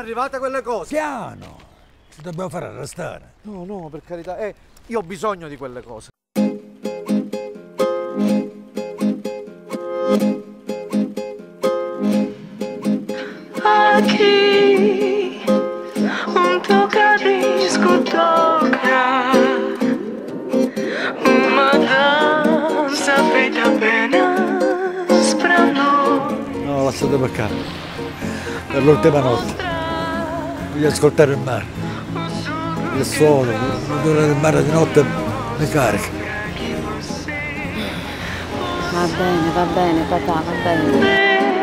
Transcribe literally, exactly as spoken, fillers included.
arrivate quelle cose? Piano! Ci dobbiamo fare arrestare. No, no, per carità, eh, io ho bisogno di quelle cose. Aquí un tocadisco toca uma danza feita apenas pra noi. No, lasciate per casa. Per l'ultima notte. Voglio ascoltare il mare. Il suono, l'odore del mare di notte mi carica. Va bene, va bene, papà, va bene.